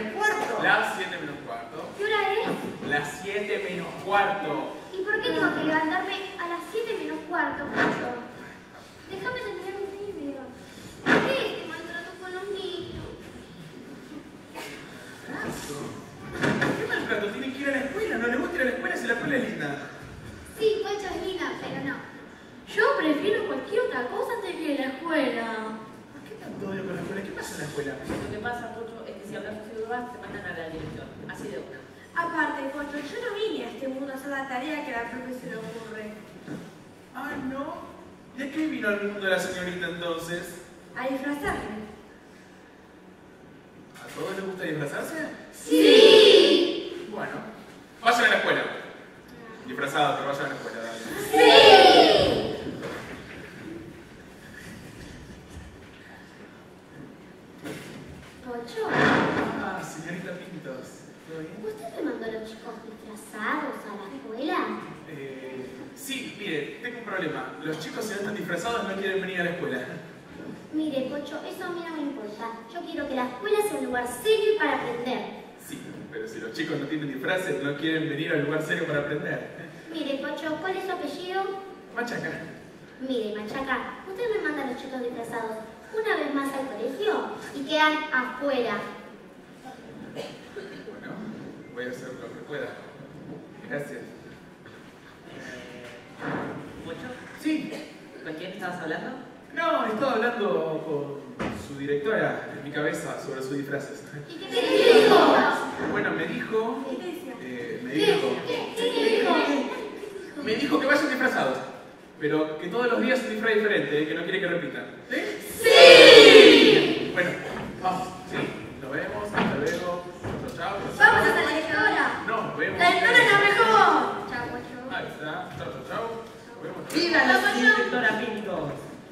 menos cuarto. Las 7 menos cuarto. ¿Qué hora es? Las 7 menos cuarto. ¿Y por qué tengo que levantarme a las 7 menos cuarto, Pocho? Déjame terminar un video. ¿Qué es este maltrato con los niños? ¿Qué maltrato? Tienen que ir a la escuela. ¿No les gusta ir a la escuela si la escuela es linda? Sí, Pocho es linda, pero no. Yo prefiero cualquier otra cosa antes que la escuela. ¿Por qué tanto odio con la escuela? ¿Qué pasa en la escuela? Lo que pasa, Pocho, es que si hablas así de más, te mandan a la dirección. Así de una. Aparte, Pocho, yo no vine a este mundo a hacer la tarea que a la profe se le ocurre. Ah, ¿no? ¿Y a qué vino al mundo la señorita entonces? A disfrazarme. ¿A todos les gusta disfrazarse? ¡Sí! Bueno, vayan a la escuela. Disfrazados, pero vayan a la escuela, dale. ¡Sí! Pocho, Ah, señorita Pintos. ¿Todo bien? ¿usted me mandó a los chicos disfrazados a la escuela? Sí, mire, tengo un problema. Los chicos, si no están disfrazados, no quieren venir a la escuela. Mire, Pocho, eso a mí no me importa. Yo quiero que la escuela sea un lugar serio para aprender. Sí, pero si los chicos no tienen disfraces, no quieren venir al lugar serio para aprender. Mire, Pocho, ¿cuál es su apellido? Machaca. Mire, Machaca, usted me manda a los chicos disfrazados una vez más al colegio y quedan afuera. Bueno, voy a hacer lo que pueda. Gracias. ¿Pocho? Sí. ¿Con quién estabas hablando? No, estaba hablando con su directora en mi cabeza sobre sus disfraces. ¿Y qué te dijo? Bueno, me dijo... ¿Qué te decía? Me dijo que vayan disfrazados, pero que todos los días un disfraz diferente, que no quiere que repitan. ¿Sí? ¡Sí! Bueno, vamos. Sí, nos vemos. Hasta luego. Chao, chao. ¡Vamos hasta la directora! Nos vemos. ¡La directora es la mejor! Chao, Pocho. Ahí está. Chao, chao, chao. Nos vemos. ¡Viva la directora Pintos!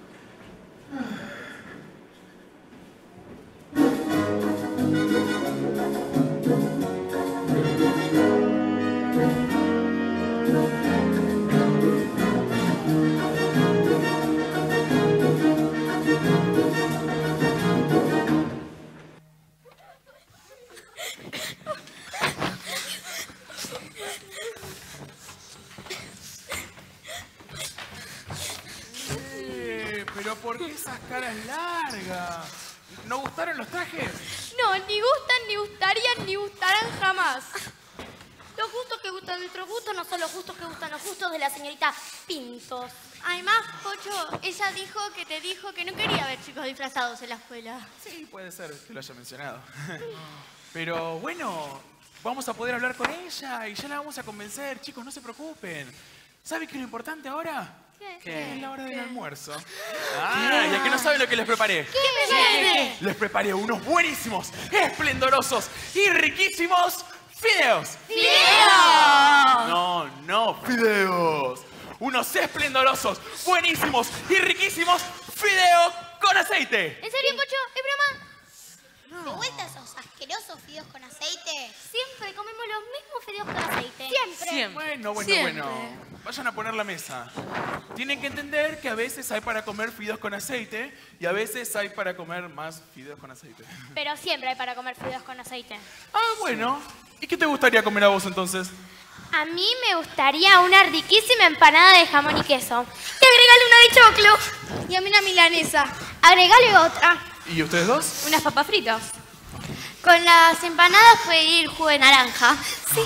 Pero ¿por qué esas caras largas? ¿No gustaron los trajes? No, ni gustan, ni gustarían, ni gustarán jamás. Los gustos que gustan nuestros gustos no son los gustos que gustan los gustos de la señorita Pintos. Además, Pocho, ella dijo que no quería ver chicos disfrazados en la escuela. Sí, puede ser que lo haya mencionado. Pero bueno, vamos a poder hablar con ella y ya la vamos a convencer. Chicos, no se preocupen. ¿Saben qué es lo importante ahora? ¿Qué? Es la hora del almuerzo. Ah, y a que no saben lo que les preparé. ¿Qué? Les preparé unos buenísimos, esplendorosos y riquísimos fideos. ¡Fideos! No, fideos. Unos esplendorosos, buenísimos y riquísimos fideos con aceite. ¿En serio, Pocho? ¿Es broma? ¿De vuelta esos asquerosos fideos con aceite? Siempre comemos los mismos fideos con aceite. Siempre. Bueno. Vayan a poner la mesa. Tienen que entender que a veces hay para comer fideos con aceite y a veces hay para comer más fideos con aceite. Pero siempre hay para comer fideos con aceite. Ah, bueno. ¿Y qué te gustaría comer a vos entonces? A mí me gustaría una riquísima empanada de jamón y queso. Y agregale una de choclo. Y a mí una milanesa. Agregale otra. ¿Y ustedes dos? Unas papas fritas. Con las empanadas puede ir jugo de naranja. Sí.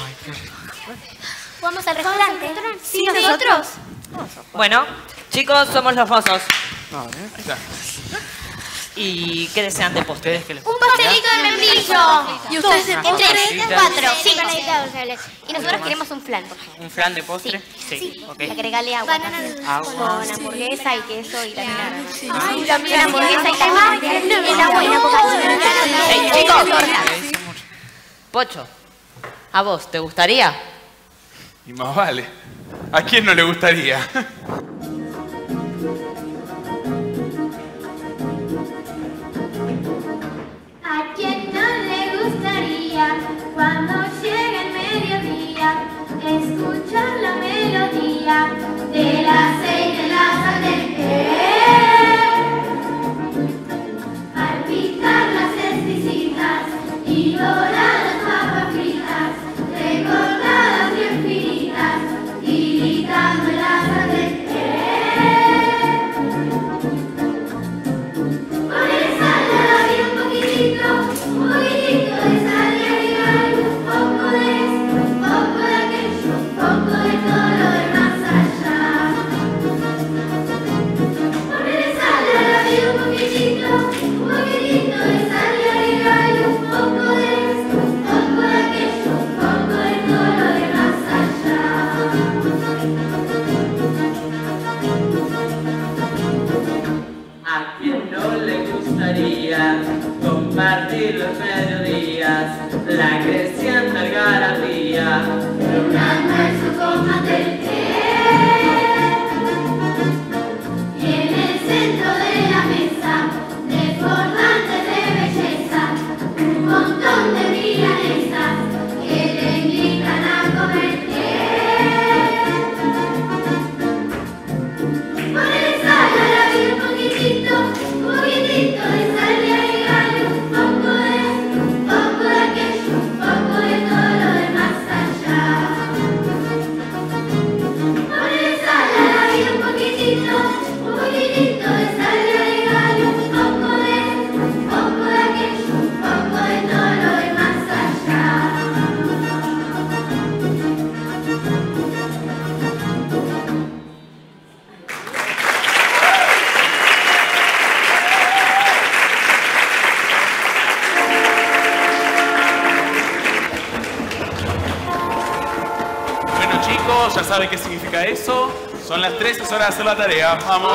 ¿Vamos al restaurante? ¿Sí, nosotros? Bueno, chicos, somos los mozos. Ahí está. ¿Y qué desean de postre? Un pastelito de membrillo. ¿Y ustedes de postre? 4. Sí, empanaditas dulces. Y nosotros queremos un flan, por favor. ¿Un flan de postre? Sí. Ok. Agregale agua. Agua. Con hamburguesa y queso y también. Sí, también hamburguesa y también. El agua y una Hey, chicos. Pocho, ¿a vos te gustaría? Y más vale. ¿A quién no le gustaría? ¿A quién no le gustaría cuando llegue el mediodía escuchar la melodía del aceite en la sartén? Palpitar las exquisitas y dorar la creciente algarabía de un almuerzo con mantelqué. Y en el centro de la mesa, desbordantes de belleza, un montón de milanesas que le invitan a comer Por esa la vi un poquitito de sal y agregarle un poco de aquello, un poco de todo lo demás allá. Por esa la vi un poquitito de sal y agregarle un poco de aquello, un poco de todo lo demás allá. Bueno, chicos, ya saben qué significa eso. Son las 3, es hora de hacer la tarea. ¡Vamos!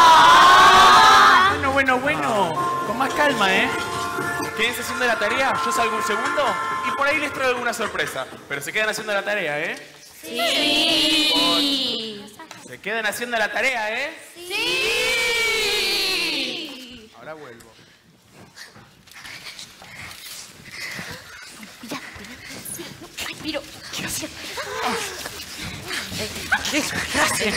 Bueno. Con más calma, ¿eh? Quédense haciendo la tarea. Yo salgo un segundo y por ahí les traigo alguna sorpresa. Pero se quedan haciendo la tarea, ¿eh? Sí. Se quedan haciendo la tarea, ¿eh? Sí. Ahora vuelvo. Pero, ¿Qué hacen?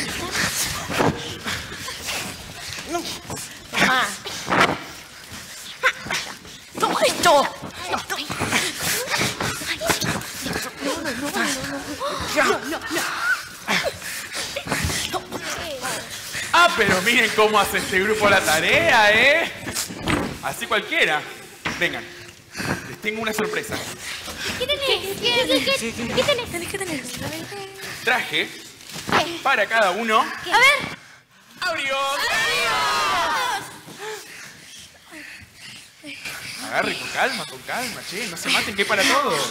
Mamá. ¡Toma esto! Ah, pero miren cómo hace este grupo la tarea, ¿eh? Así cualquiera. Vengan, les tengo una sorpresa. ¿Qué tenés? ¿Qué tenés? Traje para cada uno A ver. abrigos. Agarre con calma, che, no se maten, que hay para todos.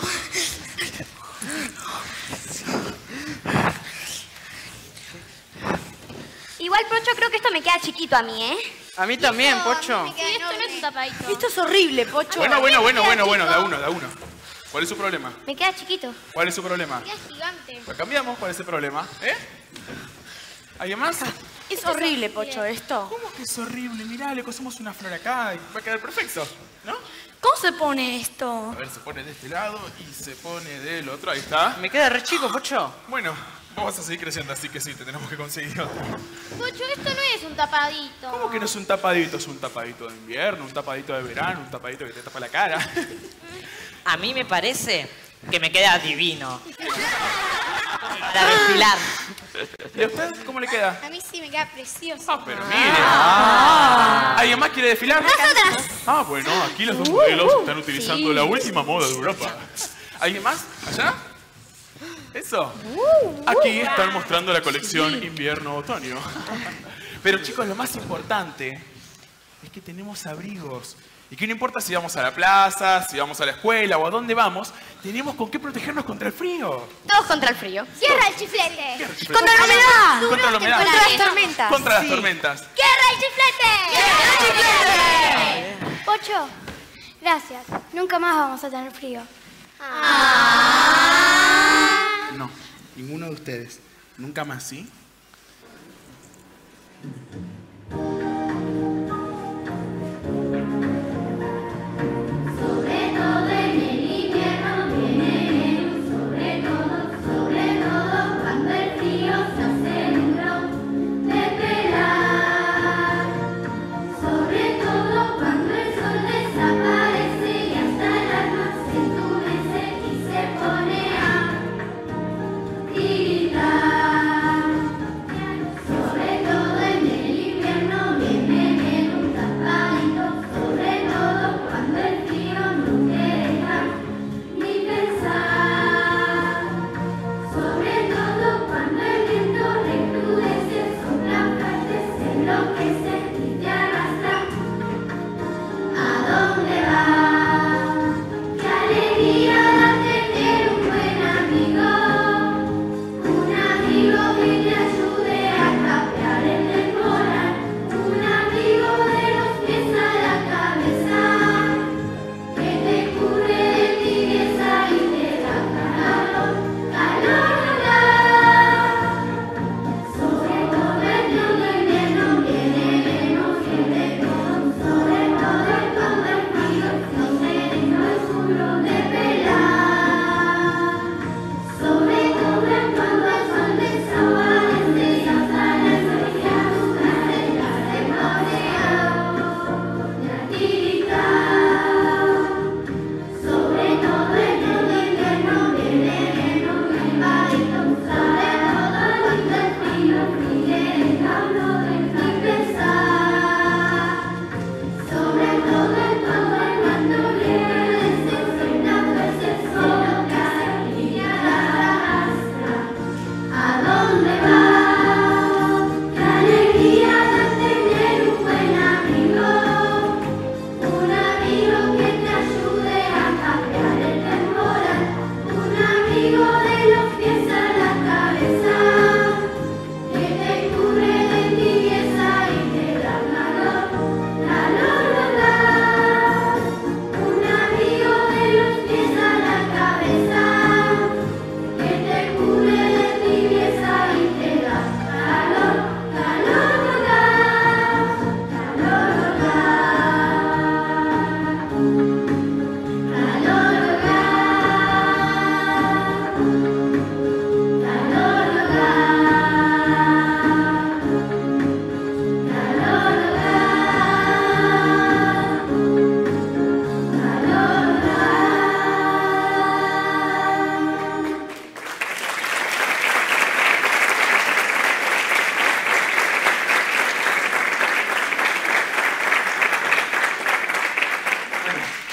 Igual, Pocho, creo que esto me queda chiquito a mí, ¿eh? A mí también, Pocho. Sí, esto no es un tapadito. Esto es horrible, Pocho. Bueno, da uno. ¿Cuál es su problema? Me queda chiquito. ¿Cuál es su problema? Queda gigante. Lo cambiamos, ¿cuál es el problema? ¿Eh? ¿Alguien más? Es horrible, Pocho, esto. ¿Cómo que es horrible? Mirá, le cosemos una flor acá y va a quedar perfecto, ¿no? ¿Cómo se pone esto? A ver, se pone de este lado y se pone del otro, ahí está. Me queda re chico, Pocho. Bueno, vos vas a seguir creciendo, así que sí, te tenemos que conseguir otro. Pocho, esto no es un tapadito. ¿Cómo que no es un tapadito? Es un tapadito de invierno, un tapadito de verano, un tapadito que te tapa la cara. A mí me parece que me queda divino. Para desfilar. ¿Y a usted cómo le queda? A mí sí me queda precioso. Ah, pero mire. ¿Alguien más quiere desfilar? ¡Nosotras! Ah, bueno, aquí los dos modelos están utilizando la última moda de Europa. ¿Alguien más? ¿Allá? ¿Eso? Aquí están mostrando la colección invierno-otoño. Pero chicos, lo más importante es que tenemos abrigos. Y que no importa si vamos a la plaza, si vamos a la escuela o a dónde vamos, tenemos con qué protegernos contra el frío. Todos contra el frío. ¡Cierra el chiflete! ¡Contra la humedad! Contra la humedad. ¡Contra las tormentas! Contra las tormentas. ¡Cierra el chiflete! Pocho, gracias. Nunca más vamos a tener frío. No, ninguno de ustedes. Nunca más, ¿sí? Sobre todo en el invierno viene luz, sobre todo cuando el frío se hace duro de pelar. Sobre todo cuando el sol desaparece y hasta el alma se endurece y se pone a tiritar.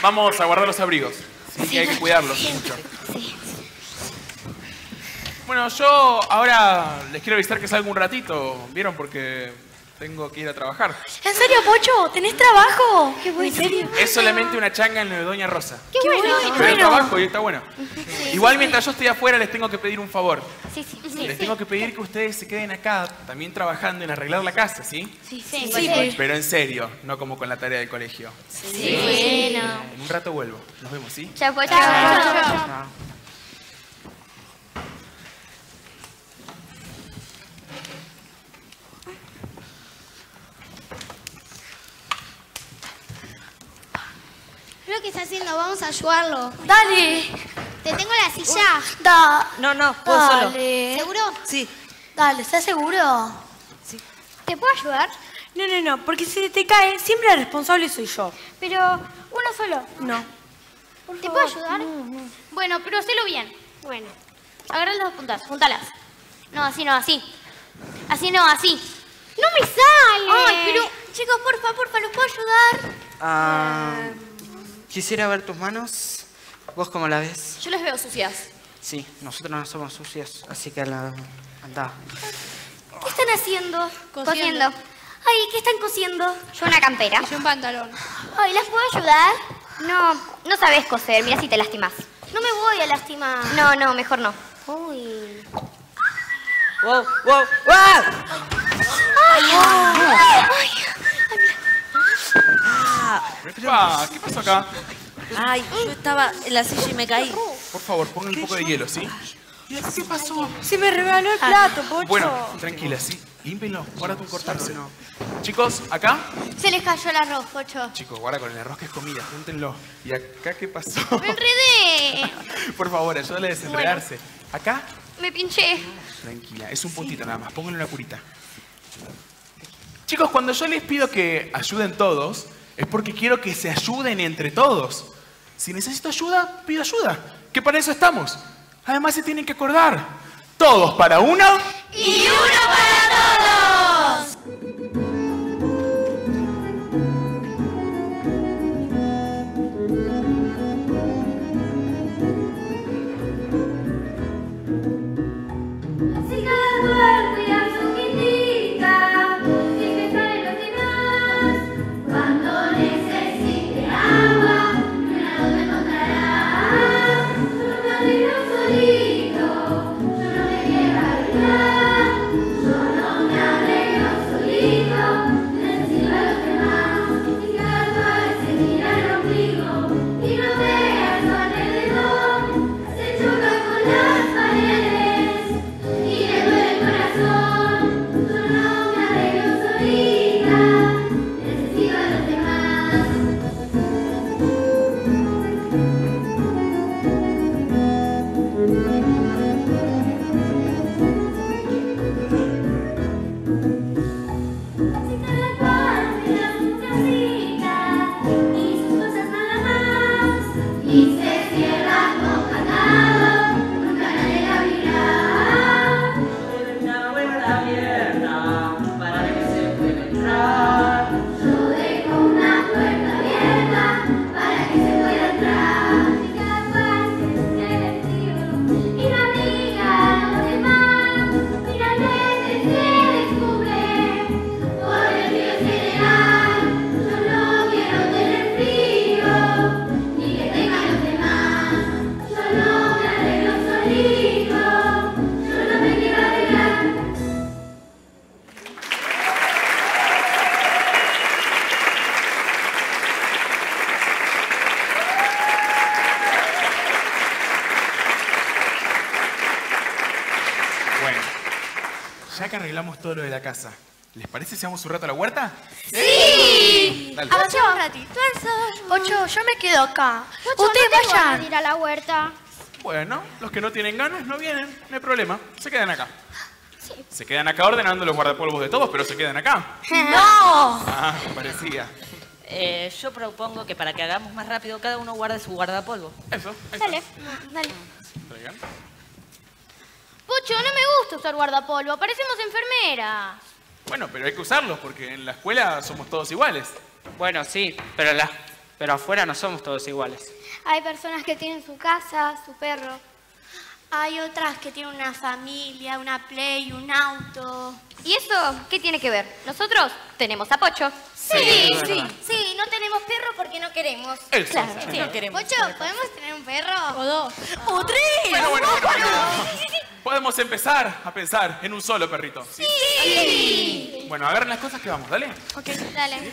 Vamos a guardar los abrigos. Sí, que hay que cuidarlos mucho. Bueno, yo ahora les quiero avisar que salgo un ratito, ¿vieron? Porque tengo que ir a trabajar. ¿En serio, Pocho? ¿Tenés trabajo? Qué bueno. ¿En serio? Es solamente una changa en lo de Doña Rosa. Qué bueno. Pero el trabajo y está bueno. Igual mientras yo estoy afuera les tengo que pedir un favor. Sí. Les tengo que pedir que ustedes se queden acá también trabajando en arreglar la casa, ¿sí? Sí. Pero en serio, no como con la tarea del colegio. Bueno. En un rato vuelvo. Nos vemos, ¿sí? Chao, Pocho. Lo que está haciendo, vamos a ayudarlo. Dale. Te tengo la silla. No, puedo solo. Dale. ¿Seguro? Sí. Dale, ¿estás seguro? ¿Te puedo ayudar? No, porque si te cae, siempre el responsable soy yo. Pero uno solo. No. ¿Te puedo ayudar? Bueno, pero hacelo bien. Bueno. Agarra las dos puntas, júntalas. No, así no, así. Así no, así. ¡No me sale! Ay, pero, chicos, porfa, ¿los puedo ayudar? Quisiera ver tus manos. ¿Vos cómo la ves? Yo las veo sucias. Sí, nosotros no somos sucios, así que andá. ¿Qué están haciendo? Cosiendo. Ay, ¿qué están cosiendo? Yo una campera. Y un pantalón. Ay, ¿las puedo ayudar? No sabes coser, mira si te lastimas. No me voy a lastimar. No, mejor no. Uy. ¡Wow! ¿Qué pasó acá? Ay, yo estaba en la silla y me caí. Por favor, pongan un poco de hielo, ¿sí? ¿Qué pasó? Se me regaló el plato, Pocho. Bueno, tranquila, sí. Límpenlo, guarda con cortarse. Chicos, ¿acá? Se les cayó el arroz, Pocho. Chicos, guarda con el arroz que es comida, júntenlo. ¿Y acá qué pasó? Me enredé. Por favor, ayúdale a desenredarse. ¿Acá? Me pinché. Tranquila, es un puntito nada más, pónganle una curita. Chicos, cuando yo les pido que ayuden todos, es porque quiero que se ayuden entre todos. Si necesito ayuda, pido ayuda, que para eso estamos. Además se tienen que acordar, todos para uno ¡Y uno para todos! Si cada cual cuida su quintita, sin pensar en los demás, cuando necesite agua, una lo encontrará. Yo no me arreglo solito, yo no me quiero arreglar. Yo no me arreglo solito, necesito a los demás. Y cada cual se mira el ombligo y no ve a su alrededor. Se choca con las paredes y le duele el corazón. Yo no me arreglo solita, necesito a los demás. Si cada cual cuida su casita y sus cosas nada más, y se cierra con candado, nunca nadie la abrirá. Una puerta abierta para que se pueda entrar. Yo dejo una puerta abierta para que se pueda entrar. Y cada cual se vestido y no diga a los demás. Finalmente se descubre por el frío general. Yo no quiero tener frío ni que tengan los demás. Yo no me arreglo solito, yo no me quiero arreglar. Bueno, ya que arreglamos todo lo de la casa, ¿les parece si vamos un rato a la huerta? ¡Sí! Dale. Avancemos un ratito. Pocho, yo me quedo acá. Pocho, Ustedes no tengo ganas vayan. de ir a la huerta. Bueno, los que no tienen ganas no vienen, no hay problema, se quedan acá. Se quedan acá ordenando los guardapolvos de todos, pero se quedan acá. ¡No! Ah, parecía. Yo propongo que para que hagamos más rápido, cada uno guarde su guardapolvo. Eso, eso. Dale. Traigan. Pocho, no me gusta usar guardapolvo. Parecemos enfermeras. Bueno, pero hay que usarlos porque en la escuela somos todos iguales. Bueno, sí, pero Pero afuera no somos todos iguales. Hay personas que tienen su casa, su perro. Hay otras que tienen una familia, una play, un auto. ¿Y eso qué tiene que ver? Nosotros tenemos a Pocho. Sí, no tenemos perro porque no queremos. Claro, no queremos. Pocho, ¿podemos tener un perro? O dos. ¡O tres! Bueno. Podemos empezar a pensar en un solo perrito. ¡Sí! Bueno, agarren las cosas que vamos, dale. Ok, dale.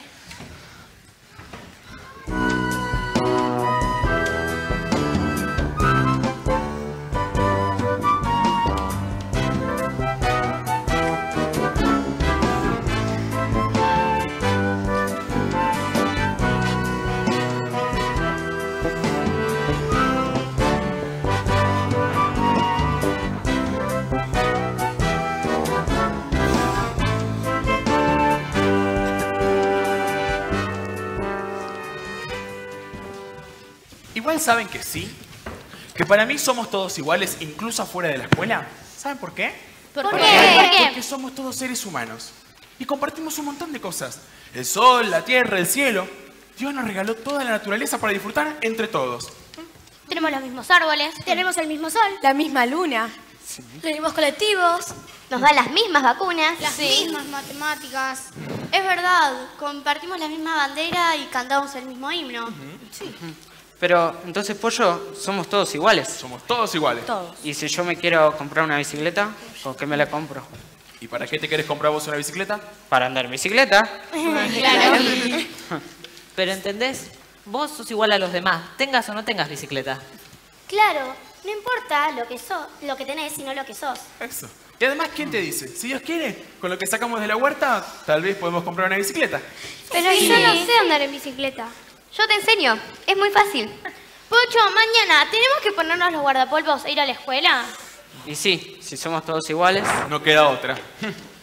Igual saben que sí, que para mí somos todos iguales, incluso afuera de la escuela. ¿Saben por qué? ¿Por qué? Porque somos todos seres humanos y compartimos un montón de cosas. El sol, la tierra, el cielo. Dios nos regaló toda la naturaleza para disfrutar entre todos. Tenemos los mismos árboles. Tenemos el mismo sol. La misma luna. Tenemos colectivos. Nos dan las mismas vacunas. Las mismas matemáticas. Es verdad, compartimos la misma bandera y cantamos el mismo himno. Pero entonces, Pollo, somos todos iguales. Somos todos iguales. Todos. Y si yo me quiero comprar una bicicleta, ¿por qué me la compro? ¿Y para qué te querés comprar vos una bicicleta? Para andar en bicicleta. Claro. Pero ¿entendés? Vos sos igual a los demás, tengas o no tengas bicicleta. Claro, no importa lo que tenés, sino lo que sos. Eso. Y además, ¿quién te dice? Si Dios quiere, con lo que sacamos de la huerta, tal vez podemos comprar una bicicleta. Pero yo no sé andar en bicicleta. Yo te enseño, es muy fácil. Pocho, mañana, ¿tenemos que ponernos los guardapolvos e ir a la escuela? Y sí, si somos todos iguales. No queda otra.